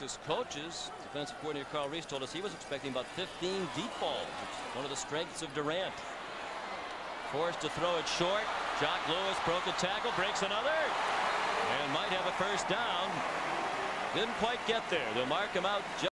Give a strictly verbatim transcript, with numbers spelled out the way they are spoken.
His coaches, defensive coordinator Carl Reese, told us he was expecting about fifteen deep balls. It's one of the strengths of Durant. Forced to throw it short. Jacque Lewis broke a tackle, breaks another, and might have a first down. Didn't quite get there. They'll mark him out.